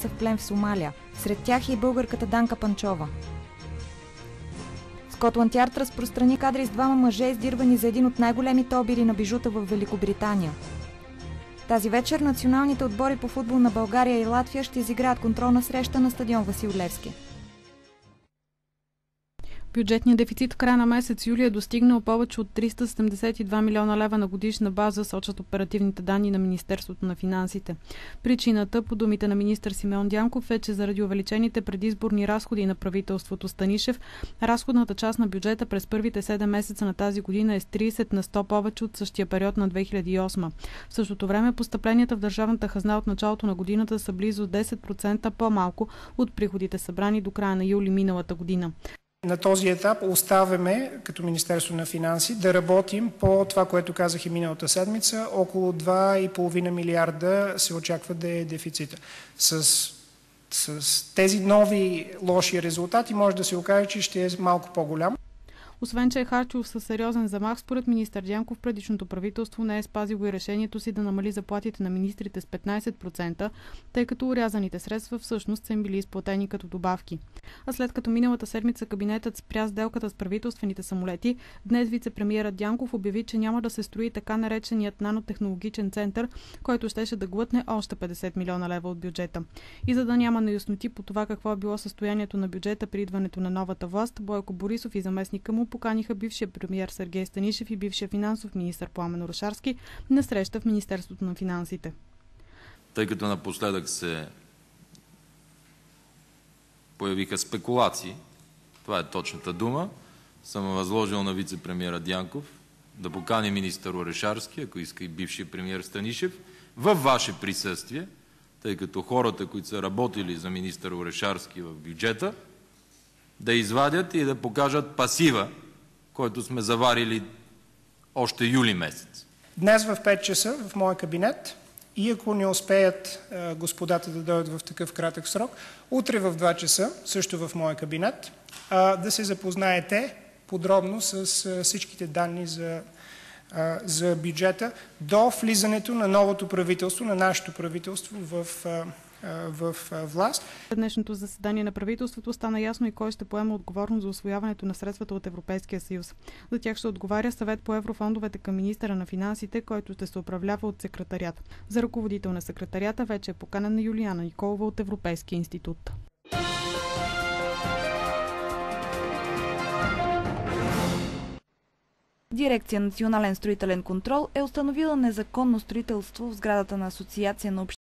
месеца в плен в Сомалия. Сред тях е и българката Данка Панчова. Скотланд Ярд разпространи кадри с двама мъже, издирвани за един от най-големите обири на бижута в Великобритания. Тази вечер националните отбори по футбол на България и Латвия ще изиграят контролна среща на стадион Васил Левски. Бюджетният дефицит в края на месец юли е достигнал повече от 372 милиона лева на годишна база, сочат оперативните данни на Министерството на финансите. Причината, по думите на министър Симеон Дянков, е, че заради увеличените предизборни разходи на правителството Станишев, разходната част на бюджета през първите 7 месеца на тази година е с 30 на 100 повече от същия период на 2008. В същото време постъпленията в държавната хазна от началото на годината са близо 10% по-малко от приходите, събрани до края на юли миналата година. На този етап оставяме като Министерство на финанси да работим по това, което казах и миналата седмица. Около 2,5 милиарда се очаква да е дефицита. С тези нови лоши резултати може да се окаже, че ще е малко по-голям. Освен, че е харчил със сериозен замах, според министър Дянков, предишното правителство не е спазило и решението си да намали заплатите на министрите с 15%, тъй като урязаните средства всъщност са им били изплатени като добавки. А след като миналата седмица кабинетът спря сделката с правителствените самолети, днес вице-премиерът Дянков обяви, че няма да се строи така нареченият нанотехнологичен център, който щеше да глътне още 50 милиона лева от бюджета. И за да няма неясноти по това какво е било състоянието на бюджета при идването на новата власт, Бойко Борисов и заместника му поканиха бившия премиер Сергей Станишев и бившия финансов министър Пламен Орешарски на среща в Министерството на финансите. Тъй като напоследък се появиха спекулации, това е точната дума, съм възложил на вице-премиера Дянков да покани министър Орешарски, ако иска и бившия премиер Станишев, във ваше присъствие, тъй като хората, които са работили за министър Орешарски в бюджета, да извадят и да покажат пасива, който сме заварили още юли месец. Днес в 5 часа в моя кабинет, и ако не успеят господата да дойдат в такъв кратък срок, утре в 2 часа, също в моя кабинет, да се запознаете подробно с всичките данни за бюджета до влизането на новото правителство, на нашето правителство в власт. Днешното заседание на правителството стана ясно и кой ще поема отговорност за усвояването на средствата от Европейския съюз. За тях ще отговаря съвет по еврофондовете към министъра на финансите, който ще се управлява от секретариат. За ръководител на секретарията вече е поканена Юлиана Николова от Европейския институт. Дирекция Национален строителен контрол е установила незаконно строителство в сградата на Асоциация на